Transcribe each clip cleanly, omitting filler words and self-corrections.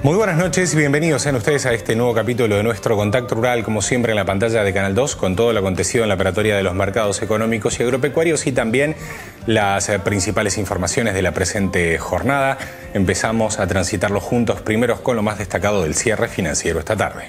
Muy buenas noches y bienvenidos sean ustedes a este nuevo capítulo de nuestro Contacto Rural, como siempre en la pantalla de Canal 2, con todo lo acontecido en la operatoria de los mercados económicos y agropecuarios y también las principales informaciones de la presente jornada. Empezamos a transitarlo juntos, primeros con lo más destacado del cierre financiero esta tarde.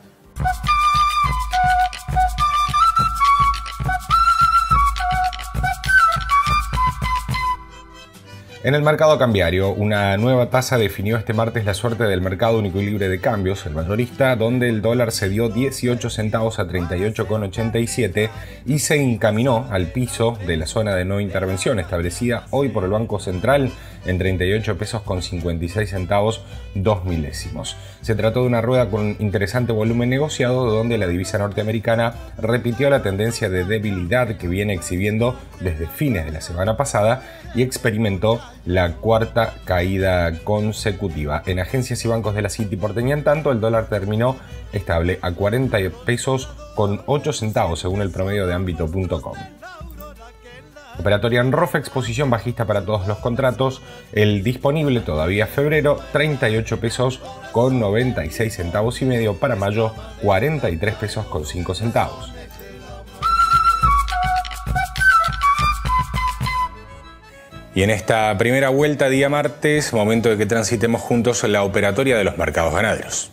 En el mercado cambiario, una nueva tasa definió este martes la suerte del mercado único y libre de cambios, el mayorista, donde el dólar cedió 18 centavos a 38,87 y se encaminó al piso de la zona de no intervención establecida hoy por el Banco Central en 38 pesos con 56 centavos 2 milésimos. Se trató de una rueda con interesante volumen negociado, donde la divisa norteamericana repitió la tendencia de debilidad que viene exhibiendo desde fines de la semana pasada y experimentó la cuarta caída consecutiva. En agencias y bancos de la City porteña, en tanto, el dólar terminó estable a 40 pesos con 8 centavos según el promedio de ámbito.com. Operatoria en ROFEX, posición bajista para todos los contratos. El disponible todavía febrero, 38 pesos con 96 centavos y medio. Para mayo, 43 pesos con 5 centavos. Y en esta primera vuelta, día martes, momento de que transitemos juntos la operatoria de los mercados ganaderos.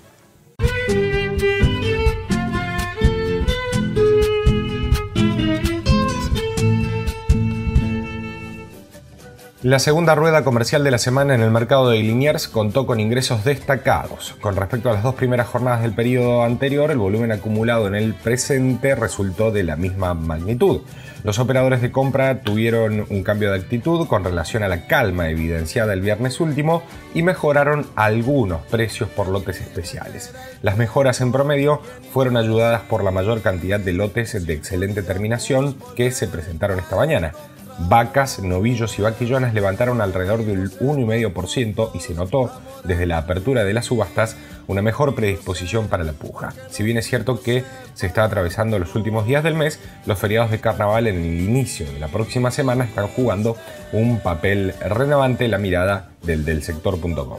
La segunda rueda comercial de la semana en el mercado de Liniers contó con ingresos destacados. Con respecto a las dos primeras jornadas del periodo anterior, el volumen acumulado en el presente resultó de la misma magnitud. Los operadores de compra tuvieron un cambio de actitud con relación a la calma evidenciada el viernes último y mejoraron algunos precios por lotes especiales. Las mejoras en promedio fueron ayudadas por la mayor cantidad de lotes de excelente terminación que se presentaron esta mañana. Vacas, novillos y vaquillonas levantaron alrededor del 1,5% y se notó desde la apertura de las subastas una mejor predisposición para la puja. Si bien es cierto que se está atravesando los últimos días del mes, los feriados de carnaval en el inicio de la próxima semana están jugando un papel relevante en la mirada del sector.com.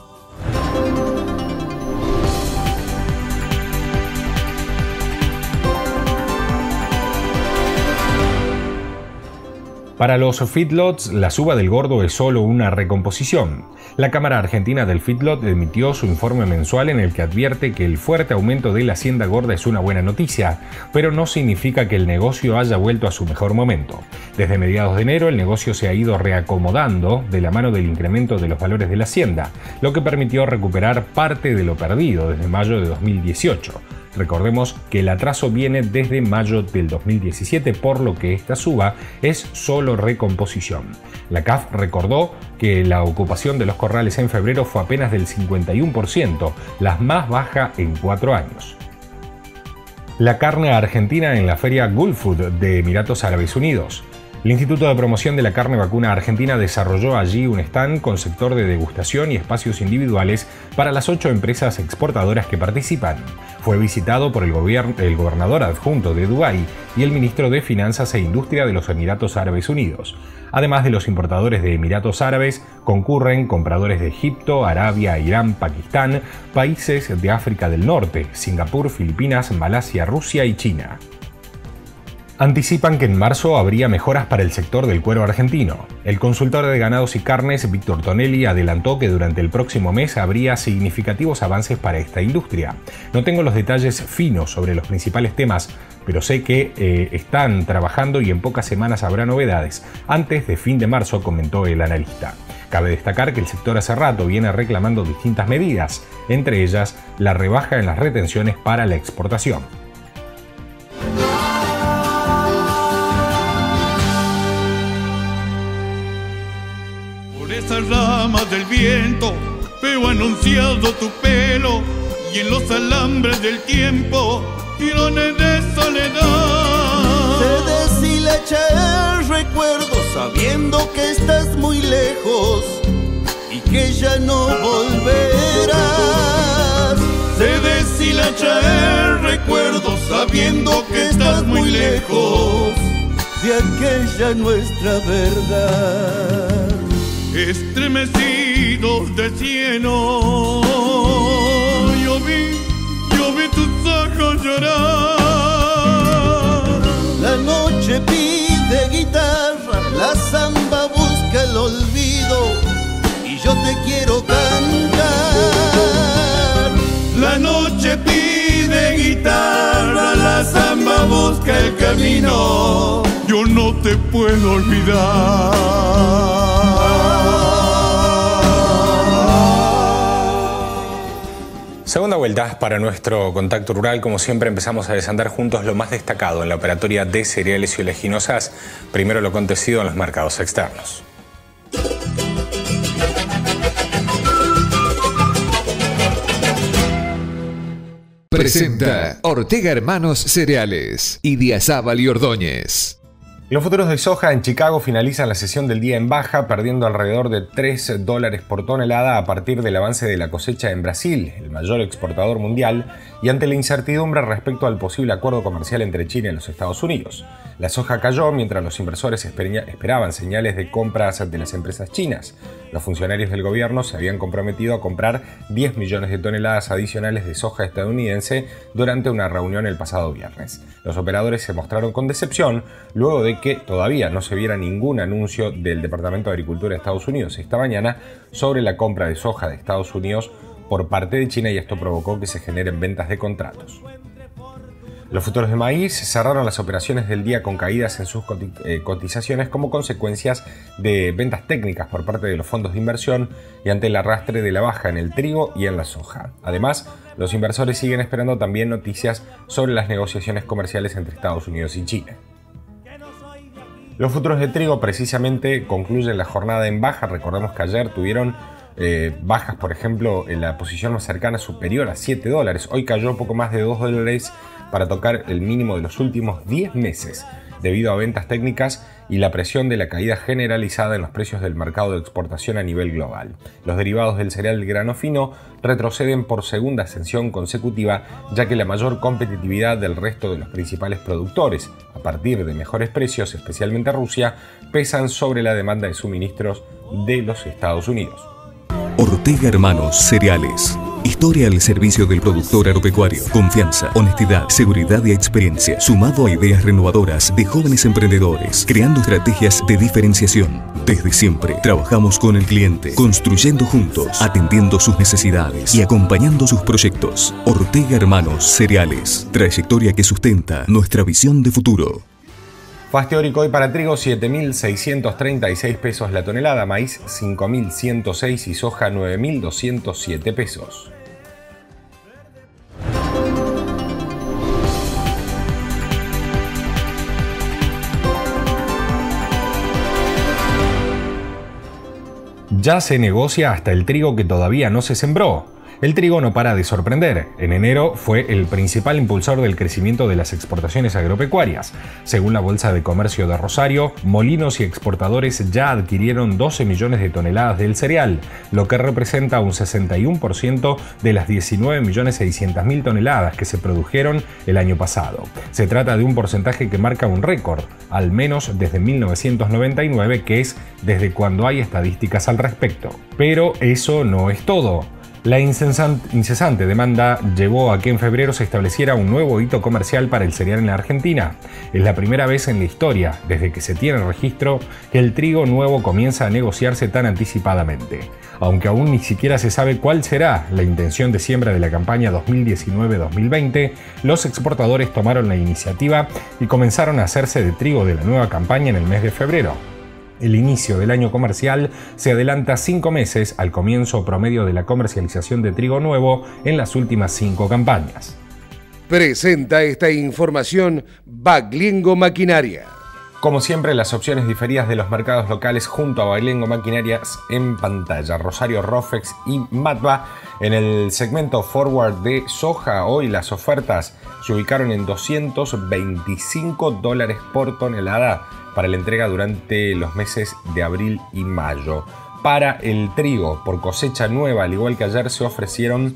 Para los feedlots, la suba del gordo es solo una recomposición. La Cámara Argentina del Feedlot emitió su informe mensual en el que advierte que el fuerte aumento de la hacienda gorda es una buena noticia, pero no significa que el negocio haya vuelto a su mejor momento. Desde mediados de enero, el negocio se ha ido reacomodando de la mano del incremento de los valores de la hacienda, lo que permitió recuperar parte de lo perdido desde mayo de 2018. Recordemos que el atraso viene desde mayo del 2017, por lo que esta suba es solo recomposición. La CAF recordó que la ocupación de los corrales en febrero fue apenas del 51%, la más baja en 4 años. La carne argentina en la feria Gulfood de Emiratos Árabes Unidos. El Instituto de Promoción de la Carne Vacuna Argentina desarrolló allí un stand con sector de degustación y espacios individuales para las 8 empresas exportadoras que participan. Fue visitado por el gobernador adjunto de Dubái y el ministro de Finanzas e Industria de los Emiratos Árabes Unidos. Además de los importadores de Emiratos Árabes, concurren compradores de Egipto, Arabia, Irán, Pakistán, países de África del Norte, Singapur, Filipinas, Malasia, Rusia y China. Anticipan que en marzo habría mejoras para el sector del cuero argentino. El consultor de ganados y carnes, Víctor Tonelli, adelantó que durante el próximo mes habría significativos avances para esta industria. No tengo los detalles finos sobre los principales temas, pero sé que están trabajando y en pocas semanas habrá novedades. Antes de fin de marzo, comentó el analista. Cabe destacar que el sector hace rato viene reclamando distintas medidas, entre ellas la rebaja en las retenciones para la exportación. Ramas del viento, veo anunciado tu pelo y en los alambres del tiempo, tirones de soledad. Se deshilacha el recuerdo sabiendo que estás muy lejos y que ya no volverás. Se deshilacha el recuerdo sabiendo que estás muy lejos de aquella nuestra verdad. Estremecidos de cieno, yo te quiero cantar. La noche pide guitarra, la samba busca el camino, yo no te puedo olvidar. Segunda vuelta para nuestro contacto rural. Como siempre, empezamos a desandar juntos lo más destacado en la operatoria de cereales y oleaginosas. Primero lo acontecido en los mercados externos. Presenta Ortega Hermanos Cereales y Diazábal y Ordóñez. Los futuros de soja en Chicago finalizan la sesión del día en baja, perdiendo alrededor de $3 por tonelada a partir del avance de la cosecha en Brasil, el mayor exportador mundial, y ante la incertidumbre respecto al posible acuerdo comercial entre China y los Estados Unidos. La soja cayó mientras los inversores esperaban señales de compras de las empresas chinas. Los funcionarios del gobierno se habían comprometido a comprar 10 millones de toneladas adicionales de soja estadounidense durante una reunión el pasado viernes. Los operadores se mostraron con decepción luego de que todavía no se viera ningún anuncio del Departamento de Agricultura de Estados Unidos esta mañana sobre la compra de soja de Estados Unidos por parte de China, y esto provocó que se generen ventas de contratos. Los futuros de maíz cerraron las operaciones del día con caídas en sus cotizaciones como consecuencias de ventas técnicas por parte de los fondos de inversión y ante el arrastre de la baja en el trigo y en la soja. Además, los inversores siguen esperando también noticias sobre las negociaciones comerciales entre Estados Unidos y China. Los futuros de trigo precisamente concluyen la jornada en baja. Recordemos que ayer tuvieron bajas, por ejemplo, en la posición más cercana superior a $7. Hoy cayó poco más de $2 para tocar el mínimo de los últimos 10 meses, debido a ventas técnicas y la presión de la caída generalizada en los precios del mercado de exportación a nivel global. Los derivados del cereal grano fino retroceden por segunda ascensión consecutiva, ya que la mayor competitividad del resto de los principales productores, a partir de mejores precios, especialmente Rusia, pesan sobre la demanda de suministros de los Estados Unidos. Ortega Hermanos Cereales. Historia al servicio del productor agropecuario. Confianza, honestidad, seguridad y experiencia, sumado a ideas renovadoras de jóvenes emprendedores, creando estrategias de diferenciación. Desde siempre trabajamos con el cliente, construyendo juntos, atendiendo sus necesidades y acompañando sus proyectos. Ortega Hermanos Cereales. Trayectoria que sustenta nuestra visión de futuro. FAS teórico hoy para trigo 7.636 pesos la tonelada, maíz 5.106 y soja 9.207 pesos. Ya se negocia hasta el trigo que todavía no se sembró. El trigo no para de sorprender. En enero fue el principal impulsor del crecimiento de las exportaciones agropecuarias. Según la Bolsa de Comercio de Rosario, molinos y exportadores ya adquirieron 12 millones de toneladas del cereal, lo que representa un 61% de las 19.600.000 toneladas que se produjeron el año pasado. Se trata de un porcentaje que marca un récord, al menos desde 1999, que es desde cuando hay estadísticas al respecto. Pero eso no es todo. La incesante demanda llevó a que en febrero se estableciera un nuevo hito comercial para el cereal en la Argentina. Es la primera vez en la historia, desde que se tiene registro, que el trigo nuevo comienza a negociarse tan anticipadamente. Aunque aún ni siquiera se sabe cuál será la intención de siembra de la campaña 2019-2020, los exportadores tomaron la iniciativa y comenzaron a hacerse de trigo de la nueva campaña en el mes de febrero. El inicio del año comercial se adelanta 5 meses al comienzo promedio de la comercialización de trigo nuevo en las últimas 5 campañas. Presenta esta información Baglengo Maquinaria. Como siempre, las opciones diferidas de los mercados locales junto a Baglengo Maquinarias en pantalla. Rosario, Rofex y Matva. En el segmento forward de soja, hoy las ofertas se ubicaron en $225 por tonelada para la entrega durante los meses de abril y mayo. Para el trigo por cosecha nueva, al igual que ayer, se ofrecieron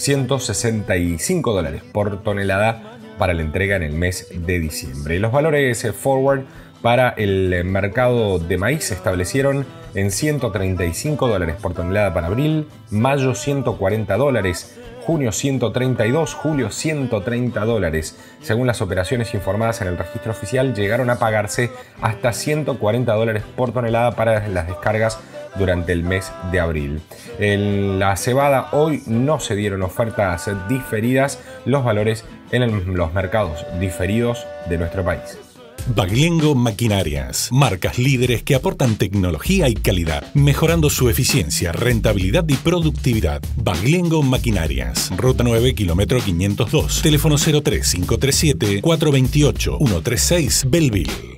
$165 por tonelada para la entrega en el mes de diciembre. Los valores forward para el mercado de maíz se establecieron en $135 por tonelada para abril, mayo $140, junio $132, julio $130. Según las operaciones informadas en el registro oficial, llegaron a pagarse hasta $140 por tonelada para las descargas durante el mes de abril. En la cebada hoy no se dieron ofertas diferidas, los valores en los mercados diferidos de nuestro país. Bagliengo Maquinarias, marcas líderes que aportan tecnología y calidad, mejorando su eficiencia, rentabilidad y productividad. Bagliengo Maquinarias, Ruta 9, kilómetro 502, teléfono 03537 428 136 Belleville.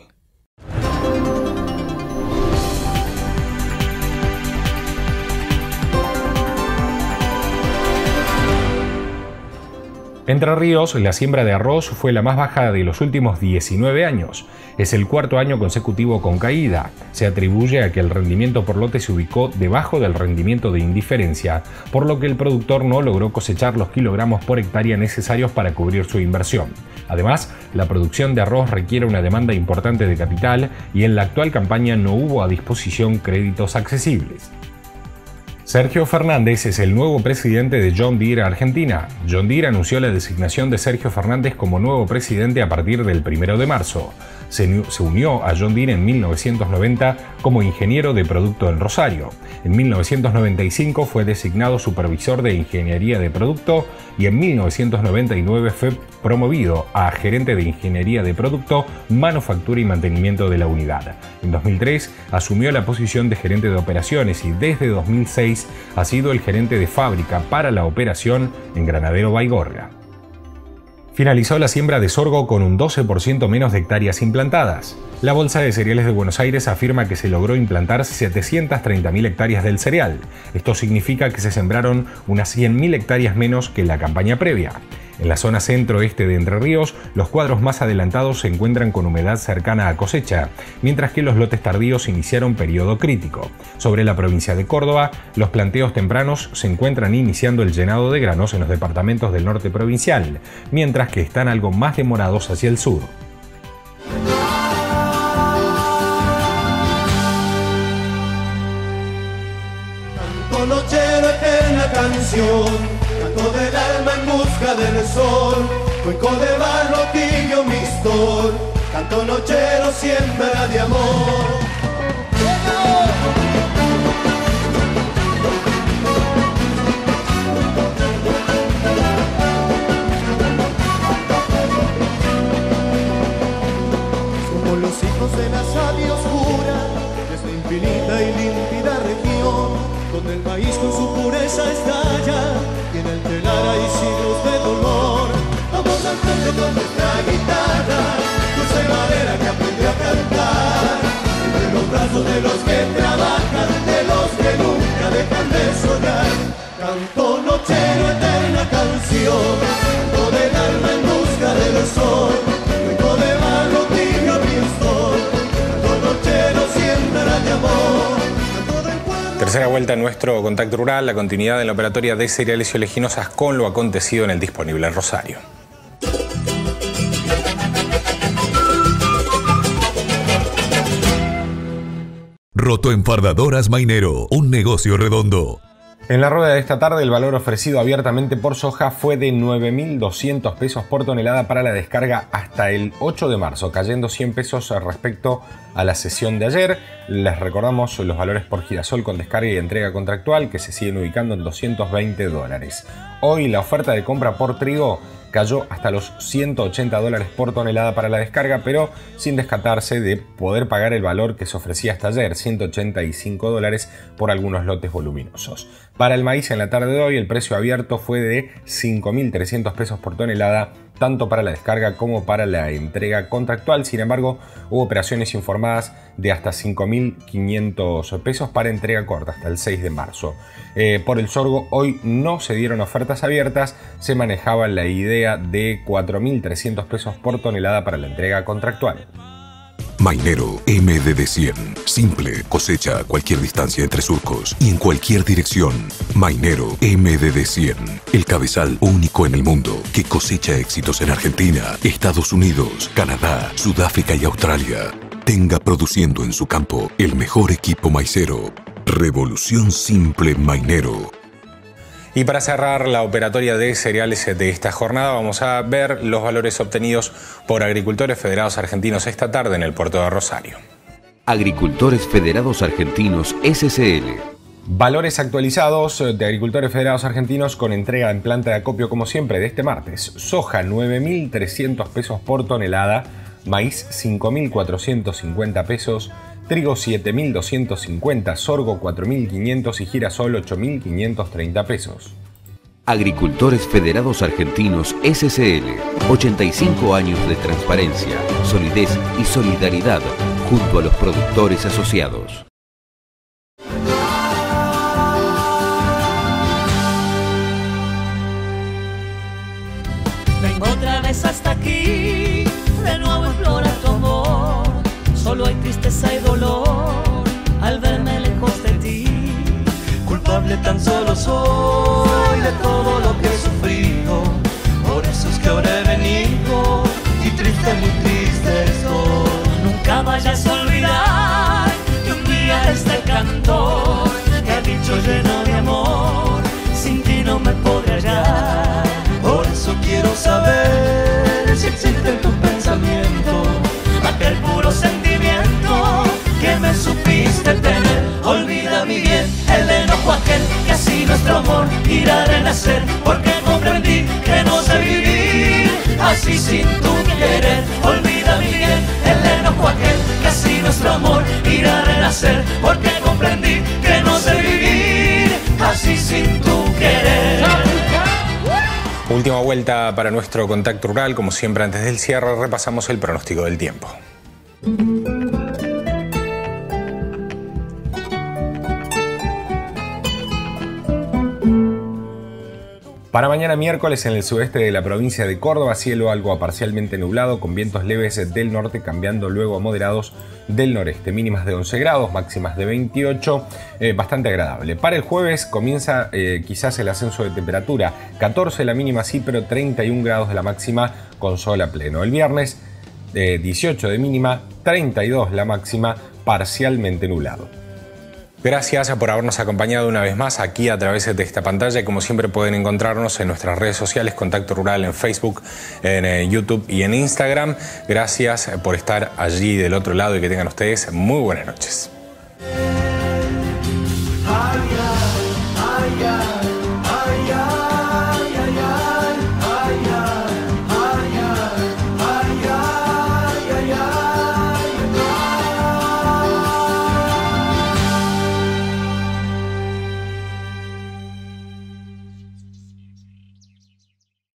Entre Ríos, la siembra de arroz fue la más baja de los últimos 19 años. Es el cuarto año consecutivo con caída. Se atribuye a que el rendimiento por lote se ubicó debajo del rendimiento de indiferencia, por lo que el productor no logró cosechar los kilogramos por hectárea necesarios para cubrir su inversión. Además, la producción de arroz requiere una demanda importante de capital y en la actual campaña no hubo a disposición créditos accesibles. Sergio Fernández es el nuevo presidente de John Deere Argentina. John Deere anunció la designación de Sergio Fernández como nuevo presidente a partir del 1 de marzo. Se unió a John Deere en 1990 como ingeniero de producto en Rosario. En 1995 fue designado supervisor de ingeniería de producto y en 1999 fue promovido a gerente de ingeniería de producto, manufactura y mantenimiento de la unidad. En 2003 asumió la posición de gerente de operaciones y desde 2006 ha sido el gerente de fábrica para la operación en Granadero Baigorria. Finalizó la siembra de sorgo con un 12% menos de hectáreas implantadas. La Bolsa de Cereales de Buenos Aires afirma que se logró implantar 730.000 hectáreas del cereal. Esto significa que se sembraron unas 100.000 hectáreas menos que la campaña previa. En la zona centro-este de Entre Ríos, los cuadros más adelantados se encuentran con humedad cercana a cosecha, mientras que los lotes tardíos iniciaron periodo crítico. Sobre la provincia de Córdoba, los planteos tempranos se encuentran iniciando el llenado de granos en los departamentos del norte provincial, mientras que están algo más demorados hacia el sur. Canto nochero, eterna canción, canto del alma en busca del sol, cuenco de barro tibio mistor, canto nochero siembra de amor. Somos los hijos de la savia oscura, de esta infinita y límpida región, donde el maíz con su pureza estalla, y en el telar hay siglos de dolor. Vamos al frente con nuestra guitarra, dulce madera que aprendió a cantar, entre los brazos de los que trabajan, de los que nunca dejan de soñar. Canto nochero, eterna canción, canto del alma en busca del sol, cuenco de barro tibio mistor, canto nochero siembra de amor. Tercera vuelta en nuestro contacto rural, la continuidad en la operatoria de cereales y oleaginosas con lo acontecido en el Disponible en Rosario. Rotoenfardadoras Mainero, un negocio redondo. En la rueda de esta tarde, el valor ofrecido abiertamente por soja fue de 9.200 pesos por tonelada para la descarga hasta el 8 de marzo, cayendo 100 pesos respecto a la sesión de ayer. Les recordamos los valores por girasol con descarga y entrega contractual que se siguen ubicando en $220. Hoy la oferta de compra por trigo cayó hasta los $180 por tonelada para la descarga, pero sin descartarse de poder pagar el valor que se ofrecía hasta ayer, $185 por algunos lotes voluminosos. Para el maíz en la tarde de hoy el precio abierto fue de 5.300 pesos por tonelada, tanto para la descarga como para la entrega contractual. Sin embargo, hubo operaciones informadas de hasta 5.500 pesos para entrega corta hasta el 6 de marzo. Por el sorgo hoy no se dieron ofertas abiertas, se manejaba la idea de 4.300 pesos por tonelada para la entrega contractual. Mainero MDD 100. Simple, cosecha a cualquier distancia entre surcos y en cualquier dirección. Mainero MDD 100. El cabezal único en el mundo que cosecha éxitos en Argentina, Estados Unidos, Canadá, Sudáfrica y Australia. Tenga produciendo en su campo el mejor equipo maicero. Revolución Simple Mainero. Y para cerrar la operatoria de cereales de esta jornada, vamos a ver los valores obtenidos por agricultores federados argentinos esta tarde en el puerto de Rosario. Agricultores Federados Argentinos SCL. Valores actualizados de Agricultores Federados Argentinos con entrega en planta de acopio como siempre de este martes. Soja 9.300 pesos por tonelada, maíz 5.450 pesos, trigo 7.250, sorgo 4.500 y girasol 8.530 pesos. Agricultores Federados Argentinos SCL. 85 años de transparencia, solidez y solidaridad junto a los productores asociados. Vengo otra vez hasta aquí, de nuevo explora tu amor. Solo hay tristeza y dolor al verme lejos de ti. Culpable tan solo soy de todo lo que he sufrido. Por eso es que ahora he venido y triste, muy triste estoy. Nunca vayas a olvidar que un día este cantor que ha dicho lleno de amor, sin ti no me podré hallar. Por eso quiero saber si existe en tu pensamiento aquel puro sentimiento que me supiste tener. Olvida mi bien el enojo aquel que así nuestro amor irá a renacer, porque comprendí que no sé vivir así sin tu querer. Olvida mi bien el enojo aquel que así nuestro amor irá a renacer, porque comprendí que no sé vivir así sin tu querer. Última vuelta para nuestro contacto rural. Como siempre, antes del cierre, repasamos el pronóstico del tiempo. Para mañana miércoles en el sudeste de la provincia de Córdoba, cielo algo a parcialmente nublado con vientos leves del norte cambiando luego a moderados del noreste. Mínimas de 11 grados, máximas de 28, bastante agradable. Para el jueves comienza quizás el ascenso de temperatura, 14 la mínima sí, pero 31 grados de la máxima con sol a pleno. El viernes 18 de mínima, 32 la máxima, parcialmente nublado. Gracias por habernos acompañado una vez más aquí a través de esta pantalla. Como siempre pueden encontrarnos en nuestras redes sociales, Contacto Rural en Facebook, en YouTube y en Instagram. Gracias por estar allí del otro lado y que tengan ustedes muy buenas noches.